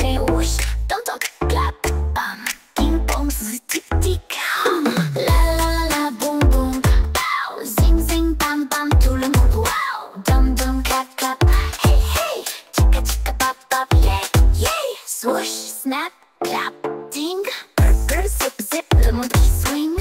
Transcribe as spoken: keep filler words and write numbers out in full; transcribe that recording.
démarrer, whoosh, toc toc, clap, bam, ping pong, tic tic, hum. La la la la, boum boum, pow, zing zing, bam bam, tout le monde, wow, dum dum, clap clap, hey hey, chicka chicka pop pop, yeah yeah, swoosh, snap, clap, ding, burger, zip zip, le monde qui swing.